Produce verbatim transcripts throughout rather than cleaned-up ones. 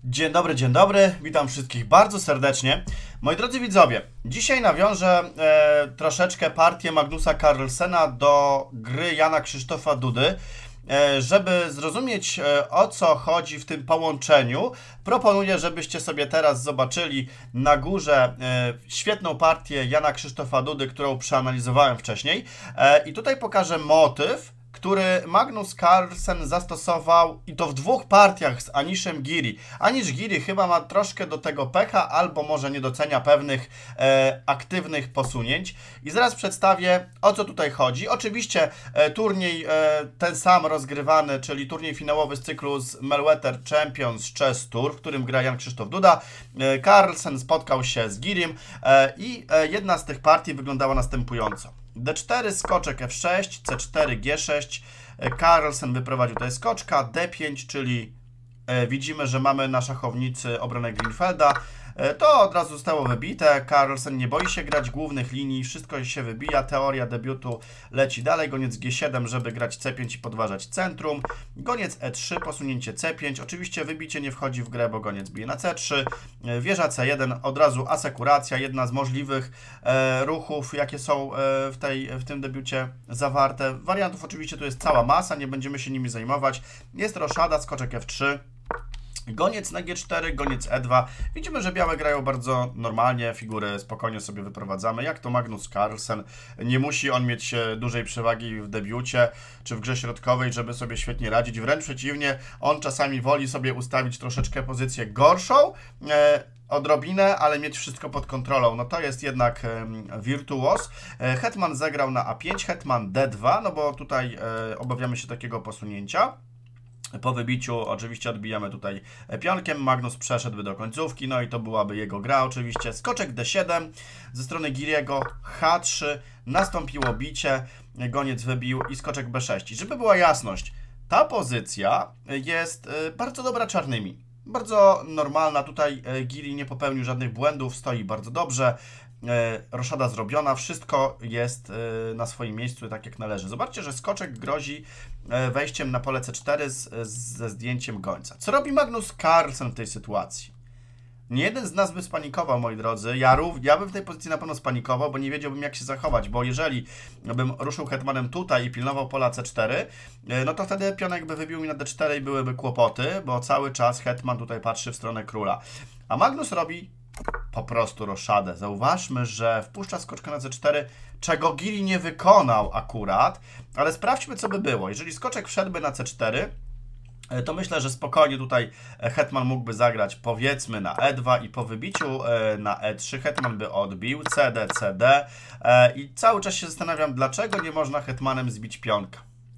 Dzień dobry, dzień dobry, witam wszystkich bardzo serdecznie. Moi drodzy widzowie, dzisiaj nawiążę e, troszeczkę partię Magnusa Carlsena do gry Jana Krzysztofa Dudy. E, żeby zrozumieć e, o co chodzi w tym połączeniu, proponuję, żebyście sobie teraz zobaczyli na górze e, świetną partię Jana Krzysztofa Dudy, którą przeanalizowałem wcześniej. E, I tutaj pokażę motyw, który Magnus Carlsen zastosował i to w dwóch partiach z Anishem Giri. Anish Giri chyba ma troszkę do tego pecha, albo może nie docenia pewnych e, aktywnych posunięć. I zaraz przedstawię, o co tutaj chodzi. Oczywiście e, turniej e, ten sam rozgrywany, czyli turniej finałowy z cyklu z Melwetter Champions Chess Tour, w którym gra Jan Krzysztof Duda. E, Carlsen spotkał się z Girim e, i e, jedna z tych partii wyglądała następująco. D cztery, skoczek F sześć, C cztery, G sześć, Carlsen wyprowadził tutaj skoczka, D pięć, czyli e, widzimy, że mamy na szachownicy obronę Greenfelda. E, to od razu zostało wybite, Carlsen nie boi się grać głównych linii, wszystko się wybija, teoria debiutu leci dalej, goniec G siedem, żeby grać C pięć i podważać centrum, goniec E trzy, posunięcie C pięć, oczywiście wybicie nie wchodzi w grę, bo goniec bije na C trzy, e, wieża C jeden, od razu asekuracja, jedna z możliwych e, ruchów, jakie są e, w, tej, w tym debiucie zawarte. Wariantów oczywiście tu jest cała masa, nie będziemy się nimi zajmować. Jest roszada, skoczek F trzy. Goniec na G cztery, goniec E dwa. Widzimy, że białe grają bardzo normalnie, figury spokojnie sobie wyprowadzamy, jak to Magnus Carlsen. Nie musi on mieć dużej przewagi w debiucie czy w grze środkowej, żeby sobie świetnie radzić. Wręcz przeciwnie, on czasami woli sobie ustawić troszeczkę pozycję gorszą, e, odrobinę, ale mieć wszystko pod kontrolą. No to jest jednak e, wirtuos. E, hetman zagrał na A pięć, hetman D dwa, no bo tutaj e, obawiamy się takiego posunięcia. Po wybiciu oczywiście odbijamy tutaj pionkiem, Magnus przeszedłby do końcówki, no i to byłaby jego gra oczywiście. Skoczek D siedem, ze strony Giriego H trzy, nastąpiło bicie, goniec wybił i skoczek B sześć. I żeby była jasność, ta pozycja jest bardzo dobra czarnymi. Bardzo normalna, tutaj Giri nie popełnił żadnych błędów, stoi bardzo dobrze. Roszada zrobiona, wszystko jest na swoim miejscu tak jak należy. Zobaczcie, że skoczek grozi wejściem na pole C cztery z, ze zdjęciem gońca. Co robi Magnus Carlsen w tej sytuacji? Nie jeden z nas by spanikował, moi drodzy. Ja, rów, ja bym w tej pozycji na pewno spanikował, bo nie wiedziałbym jak się zachować, bo jeżeli bym ruszył hetmanem tutaj i pilnował pola C cztery, no to wtedy pionek by wybił mi na D cztery i byłyby kłopoty, bo cały czas hetman tutaj patrzy w stronę króla. A Magnus robi po prostu roszadę. Zauważmy, że wpuszcza skoczka na C cztery, czego Giri nie wykonał akurat, ale sprawdźmy, co by było. Jeżeli skoczek wszedłby na C cztery, to myślę, że spokojnie tutaj hetman mógłby zagrać powiedzmy na E dwa i po wybiciu na E trzy hetman by odbił, C D, C D i cały czas się zastanawiam, dlaczego nie można hetmanem zbić pionka.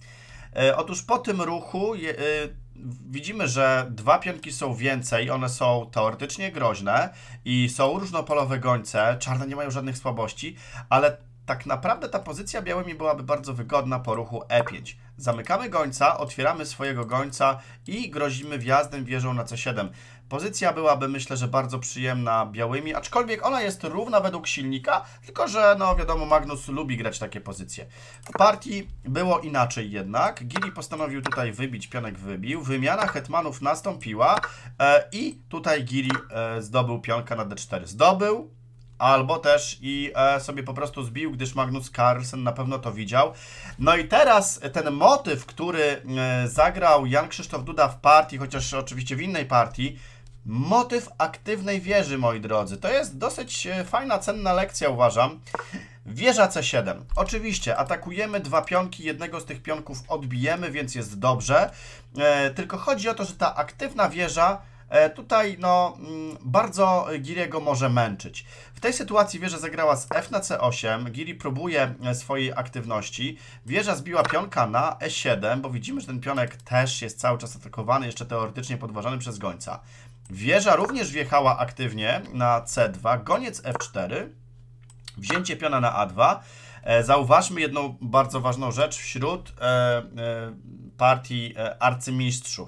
Otóż po tym ruchu je, y, widzimy, że dwa pionki są więcej, one są teoretycznie groźne i są różnopolowe gońce, czarne nie mają żadnych słabości, ale tak naprawdę ta pozycja białymi byłaby bardzo wygodna po ruchu E pięć. Zamykamy gońca, otwieramy swojego gońca i grozimy wjazdem wieżą na C siedem. Pozycja byłaby, myślę, że bardzo przyjemna białymi, aczkolwiek ona jest równa według silnika, tylko że, no wiadomo, Magnus lubi grać takie pozycje. W partii było inaczej jednak. Giri postanowił tutaj wybić, pionek wybił, wymiana hetmanów nastąpiła e, i tutaj Giri e, zdobył pionka na D cztery. Zdobył, albo też i e, sobie po prostu zbił, gdyż Magnus Carlsen na pewno to widział. No i teraz ten motyw, który e, zagrał Jan Krzysztof Duda w partii, chociaż oczywiście w innej partii, motyw aktywnej wieży, moi drodzy. To jest dosyć fajna, cenna lekcja, uważam. Wieża C siedem. Oczywiście atakujemy dwa pionki, jednego z tych pionków odbijemy, więc jest dobrze. E, tylko chodzi o to, że ta aktywna wieża e, tutaj no, m, bardzo Giriego może męczyć. W tej sytuacji wieża zagrała z F na C osiem. Giri próbuje swojej aktywności. Wieża zbiła pionka na E siedem, bo widzimy, że ten pionek też jest cały czas atakowany, jeszcze teoretycznie podważany przez gońca. Wieża również wjechała aktywnie na C dwa, goniec F cztery, wzięcie piona na A dwa. E, zauważmy jedną bardzo ważną rzecz wśród e, e, partii e, arcymistrzów.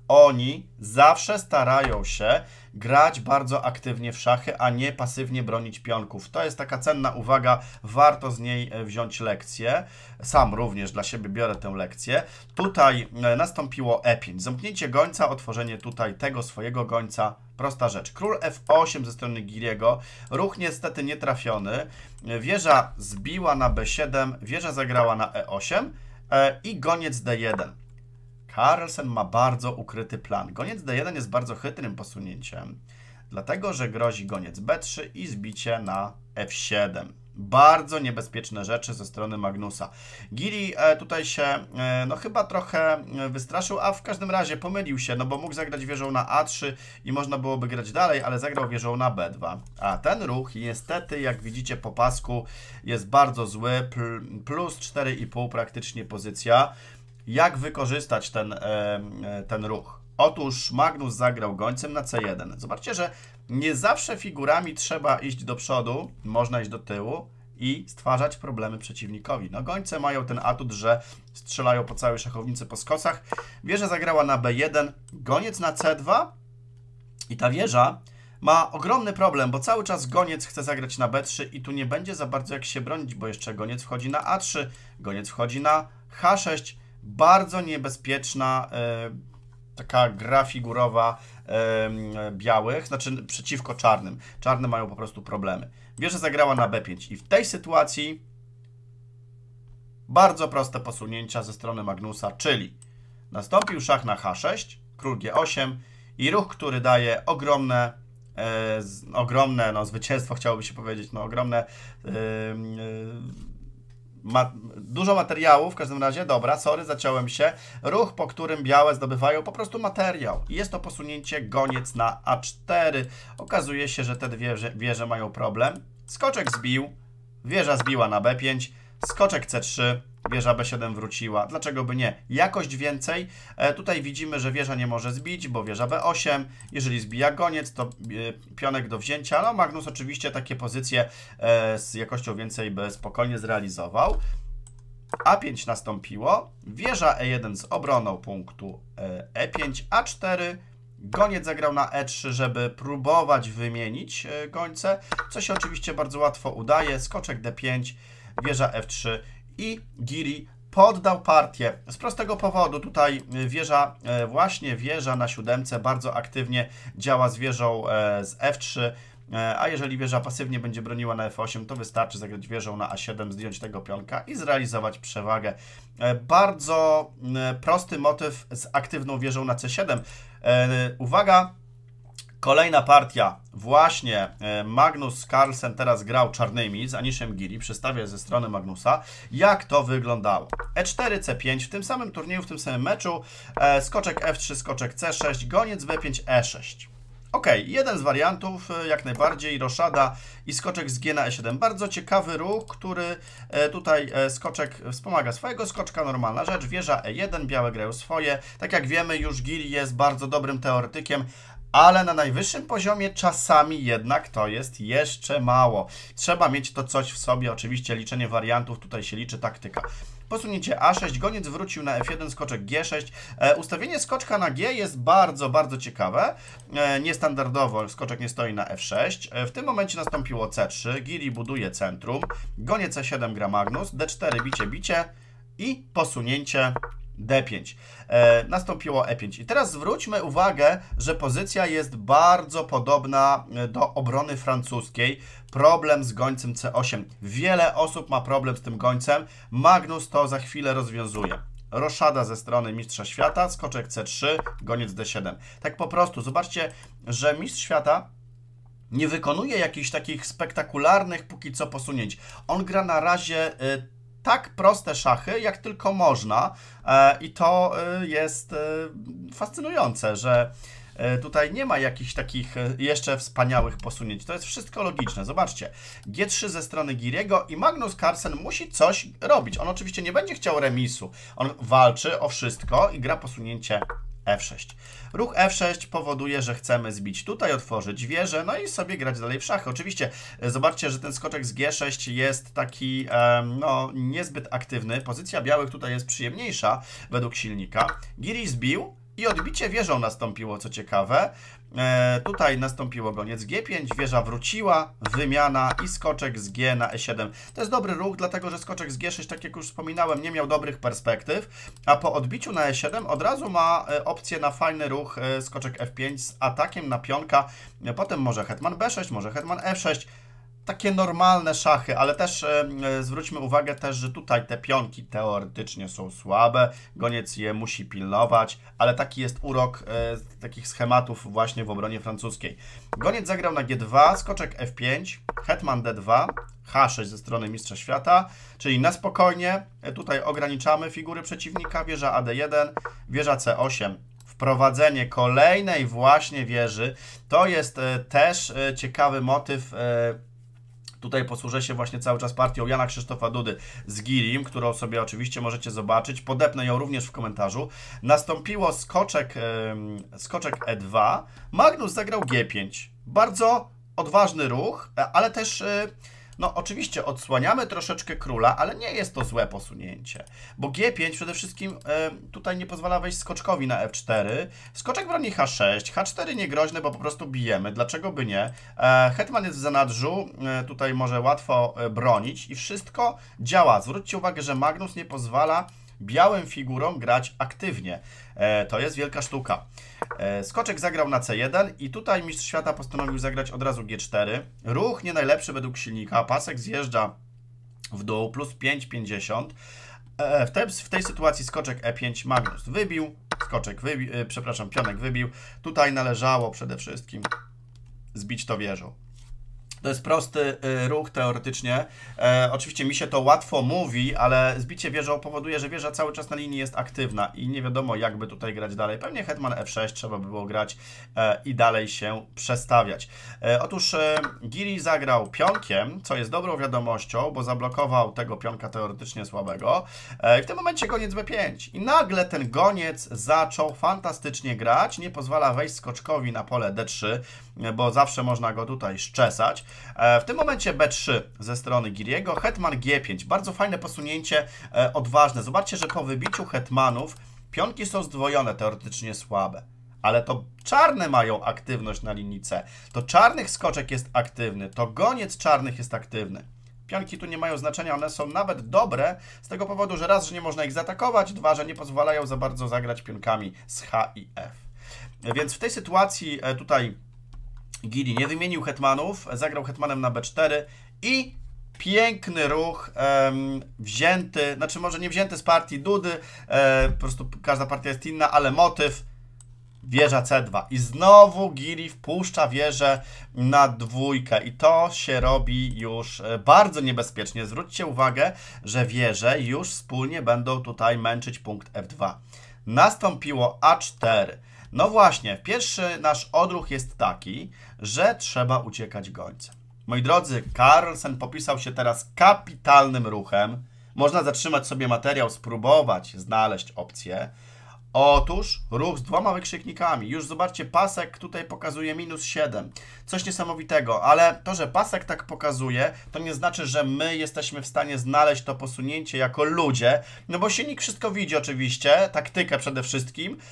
oni zawsze starają się grać bardzo aktywnie w szachy, a nie pasywnie bronić pionków. To jest taka cenna uwaga, warto z niej wziąć lekcję. Sam również dla siebie biorę tę lekcję. Tutaj nastąpiło e pięć. Zamknięcie gońca, otworzenie tutaj tego swojego gońca. Prosta rzecz. Król f osiem ze strony Giriego. Ruch niestety nietrafiony. Wieża zbiła na b siedem, wieża zagrała na e osiem i goniec d jeden. Carlsen ma bardzo ukryty plan. Goniec d jeden jest bardzo chytrym posunięciem, dlatego że grozi goniec b trzy i zbicie na f siedem. Bardzo niebezpieczne rzeczy ze strony Magnusa. Giri e, tutaj się e, no chyba trochę wystraszył, a w każdym razie pomylił się, no bo mógł zagrać wieżą na a trzy i można byłoby grać dalej, ale zagrał wieżą na b dwa. A ten ruch niestety, jak widzicie po pasku, jest bardzo zły, plus cztery i pół praktycznie pozycja. Jak wykorzystać ten, e, ten ruch? Otóż Magnus zagrał gońcem na c jeden. Zobaczcie, że nie zawsze figurami trzeba iść do przodu, można iść do tyłu i stwarzać problemy przeciwnikowi. No gońce mają ten atut, że strzelają po całej szachownicy po skosach. Wieża zagrała na b jeden, goniec na c dwa i ta wieża ma ogromny problem, bo cały czas goniec chce zagrać na b trzy i tu nie będzie za bardzo jak się bronić, bo jeszcze goniec wchodzi na a trzy, goniec wchodzi na h sześć. Bardzo niebezpieczna e, taka gra figurowa e, białych, znaczy przeciwko czarnym. Czarne mają po prostu problemy. Wieża zagrała na b pięć i w tej sytuacji bardzo proste posunięcia ze strony Magnusa, czyli nastąpił szach na h sześć, król g osiem i ruch, który daje ogromne, e, z, ogromne no, zwycięstwo, chciałoby się powiedzieć, no ogromne e, e, Ma, dużo materiału w każdym razie, dobra, sorry, zaciąłem się. Ruch, po którym białe zdobywają po prostu materiał. I jest to posunięcie goniec na a cztery. Okazuje się, że te dwie wieże, wieże mają problem. Skoczek zbił, wieża zbiła na b pięć, skoczek c trzy, wieża b siedem wróciła. Dlaczego by nie? Jakość więcej. E, tutaj widzimy, że wieża nie może zbić, bo wieża b osiem. Jeżeli zbija goniec, to e, pionek do wzięcia. No Magnus oczywiście takie pozycje e, z jakością więcej by spokojnie zrealizował. a pięć nastąpiło. Wieża e jeden z obroną punktu e, e pięć, a cztery. Goniec zagrał na e trzy, żeby próbować wymienić e, gońce, co się oczywiście bardzo łatwo udaje. Skoczek d pięć, wieża f trzy i Giri poddał partię. Z prostego powodu tutaj wieża, właśnie wieża na siódemce bardzo aktywnie działa z wieżą z f trzy, a jeżeli wieża pasywnie będzie broniła na f osiem, to wystarczy zagrać wieżą na a siedem, zdjąć tego pionka i zrealizować przewagę. Bardzo prosty motyw z aktywną wieżą na c siedem. Uwaga! Kolejna partia, właśnie Magnus Carlsen teraz grał czarnymi z Anishem Giri, przedstawię ze strony Magnusa, jak to wyglądało. e cztery, c pięć, w tym samym turnieju, w tym samym meczu, skoczek f trzy, skoczek c sześć, goniec b pięć, e sześć. Ok, jeden z wariantów, jak najbardziej, roszada i skoczek z g na e siedem. Bardzo ciekawy ruch, który tutaj skoczek wspomaga swojego skoczka, normalna rzecz. Wieża e jeden, białe grają swoje. Tak jak wiemy, już Giri jest bardzo dobrym teoretykiem, ale na najwyższym poziomie czasami jednak to jest jeszcze mało. Trzeba mieć to coś w sobie, oczywiście liczenie wariantów, tutaj się liczy taktyka. Posunięcie a sześć, goniec wrócił na f jeden, skoczek g sześć. E, ustawienie skoczka na g jest bardzo, bardzo ciekawe. E, niestandardowo skoczek nie stoi na f sześć. E, w tym momencie nastąpiło c trzy, Giri buduje centrum, goniec c siedem gra Magnus, d cztery, bicie, bicie i posunięcie d pięć. E, nastąpiło e pięć. I teraz zwróćmy uwagę, że pozycja jest bardzo podobna do obrony francuskiej. Problem z gońcem c osiem. Wiele osób ma problem z tym gońcem. Magnus to za chwilę rozwiązuje. Roszada ze strony mistrza świata, skoczek c trzy, goniec d siedem. Tak po prostu, zobaczcie, że mistrz świata nie wykonuje jakichś takich spektakularnych póki co posunięć. On gra na razie y, tak proste szachy, jak tylko można, e, i to e, jest e, fascynujące, że e, tutaj nie ma jakichś takich e, jeszcze wspaniałych posunięć. To jest wszystko logiczne. Zobaczcie, g trzy ze strony Giriego i Magnus Carlsen musi coś robić. On oczywiście nie będzie chciał remisu. On walczy o wszystko i gra posunięcie f sześć. Ruch f sześć powoduje, że chcemy zbić tutaj, otworzyć wieżę, no i sobie grać dalej w szachy. Oczywiście zobaczcie, że ten skoczek z g sześć jest taki no, niezbyt aktywny. Pozycja białych tutaj jest przyjemniejsza według silnika. Giri zbił I odbicie wieżą nastąpiło, co ciekawe. E, tutaj nastąpiło goniec G pięć, wieża wróciła, wymiana i skoczek z G na E siedem. To jest dobry ruch, dlatego że skoczek z G sześć, tak jak już wspominałem, nie miał dobrych perspektyw, a po odbiciu na E siedem od razu ma e, opcję na fajny ruch e, skoczek F pięć z atakiem na pionka. E, potem może hetman B sześć, może hetman F sześć. Takie normalne szachy, ale też e, zwróćmy uwagę też, że tutaj te pionki teoretycznie są słabe, goniec je musi pilnować, ale taki jest urok e, takich schematów właśnie w obronie francuskiej. Goniec zagrał na G dwa, skoczek F pięć, hetman D dwa, H sześć ze strony mistrza świata, czyli na spokojnie e, tutaj ograniczamy figury przeciwnika, wieża A D jeden, wieża C osiem. Wprowadzenie kolejnej właśnie wieży, to jest e, też e, ciekawy motyw. E, Tutaj posłużę się właśnie cały czas partią Jana Krzysztofa Dudy z Girim, którą sobie oczywiście możecie zobaczyć. Podepnę ją również w komentarzu. Nastąpiło skoczek, yy, skoczek E dwa. Magnus zagrał G pięć. Bardzo odważny ruch, ale też... Yy, No oczywiście odsłaniamy troszeczkę króla, ale nie jest to złe posunięcie, bo G pięć przede wszystkim e, tutaj nie pozwala wejść skoczkowi na F cztery, skoczek broni H sześć, H cztery niegroźne, bo po prostu bijemy, dlaczego by nie, e, hetman jest w zanadrzu, e, tutaj może łatwo e, bronić i wszystko działa. Zwróćcie uwagę, że Magnus nie pozwala białym figurom grać aktywnie. E, to jest wielka sztuka. E, skoczek zagrał na C jeden i tutaj mistrz świata postanowił zagrać od razu G cztery. Ruch nie najlepszy według silnika. Pasek zjeżdża w dół, plus pięć pięćdziesiąt. E, w, tej, w tej sytuacji skoczek E pięć Magnus wybił. Skoczek wybił, e, przepraszam, pionek wybił. Tutaj należało przede wszystkim zbić to wieżą. To jest prosty y, ruch teoretycznie. E, oczywiście mi się to łatwo mówi, ale zbicie wieżą powoduje, że wieża cały czas na linii jest aktywna i nie wiadomo, jakby tutaj grać dalej. Pewnie hetman F sześć trzeba by było grać e, i dalej się przestawiać. E, otóż e, Giri zagrał pionkiem, co jest dobrą wiadomością, bo zablokował tego pionka teoretycznie słabego. E, I w tym momencie goniec B pięć. I nagle ten goniec zaczął fantastycznie grać. Nie pozwala wejść skoczkowi na pole D trzy, bo zawsze można go tutaj szczesać. W tym momencie B trzy ze strony Giriego, hetman G pięć, bardzo fajne posunięcie, e, odważne. Zobaczcie, że po wybiciu hetmanów pionki są zdwojone, teoretycznie słabe, ale to czarne mają aktywność na linii C, to czarnych skoczek jest aktywny, to goniec czarnych jest aktywny. Pionki tu nie mają znaczenia, one są nawet dobre z tego powodu, że raz, że nie można ich zaatakować, dwa, że nie pozwalają za bardzo zagrać pionkami z H i F. Więc w tej sytuacji e, tutaj Giri nie wymienił hetmanów, zagrał hetmanem na B cztery i piękny ruch um, wzięty, znaczy może nie wzięty z partii Dudy, e, po prostu każda partia jest inna, ale motyw wieża C dwa. I znowu Giri wpuszcza wieżę na dwójkę i to się robi już bardzo niebezpiecznie. Zwróćcie uwagę, że wieże już wspólnie będą tutaj męczyć punkt F dwa. Nastąpiło A cztery. No właśnie, pierwszy nasz odruch jest taki, że trzeba uciekać gońcem. Moi drodzy, Carlsen popisał się teraz kapitalnym ruchem. Można zatrzymać sobie materiał, spróbować znaleźć opcję. Otóż ruch z dwoma wykrzyknikami. Już zobaczcie, pasek tutaj pokazuje minus siedem. Coś niesamowitego, ale to, że pasek tak pokazuje, to nie znaczy, że my jesteśmy w stanie znaleźć to posunięcie jako ludzie, no bo silnik wszystko widzi oczywiście, taktykę przede wszystkim, um,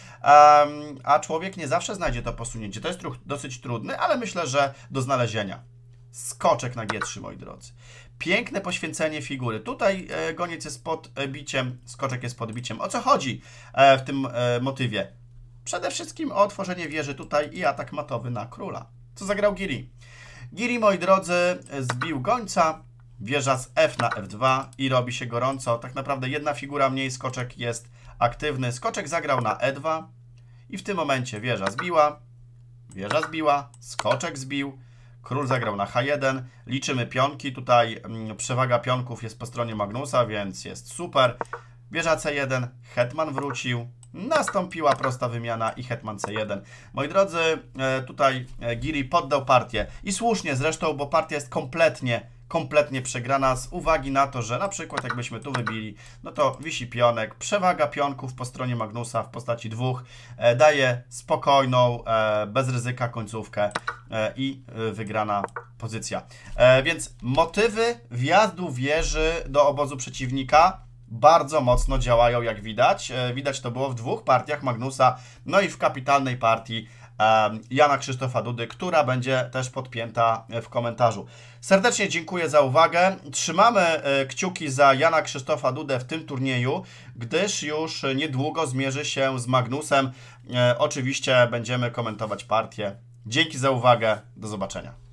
a człowiek nie zawsze znajdzie to posunięcie. To jest ruch dosyć trudny, ale myślę, że do znalezienia. Skoczek na G trzy, moi drodzy. Piękne poświęcenie figury. Tutaj e, goniec jest pod biciem, skoczek jest pod biciem. O co chodzi e, w tym e, motywie? Przede wszystkim o otworzenie wieży tutaj i atak matowy na króla. Co zagrał Giri? Giri, moi drodzy, zbił gońca, wieża z F na F dwa i robi się gorąco. Tak naprawdę jedna figura mniej, skoczek jest aktywny. Skoczek zagrał na E dwa i w tym momencie wieża zbiła, wieża zbiła, skoczek zbił. Król zagrał na H jeden, liczymy pionki, tutaj mm, przewaga pionków jest po stronie Magnusa, więc jest super. Wieża C jeden, hetman wrócił, nastąpiła prosta wymiana i hetman C jeden. Moi drodzy, e, tutaj e, Giri poddał partię i słusznie zresztą, bo partia jest kompletnie, kompletnie przegrana z uwagi na to, że na przykład jakbyśmy tu wybili, no to wisi pionek, przewaga pionków po stronie Magnusa w postaci dwóch e, daje spokojną, e, bez ryzyka końcówkę e, i e, wygrana pozycja. E, więc motywy wjazdu wieży do obozu przeciwnika bardzo mocno działają, jak widać. Widać to było w dwóch partiach Magnusa, no i w kapitalnej partii Jana Krzysztofa Dudy, która będzie też podpięta w komentarzu. Serdecznie dziękuję za uwagę. Trzymamy kciuki za Jana Krzysztofa Dudę w tym turnieju, gdyż już niedługo zmierzy się z Magnusem. Oczywiście będziemy komentować partię. Dzięki za uwagę. Do zobaczenia.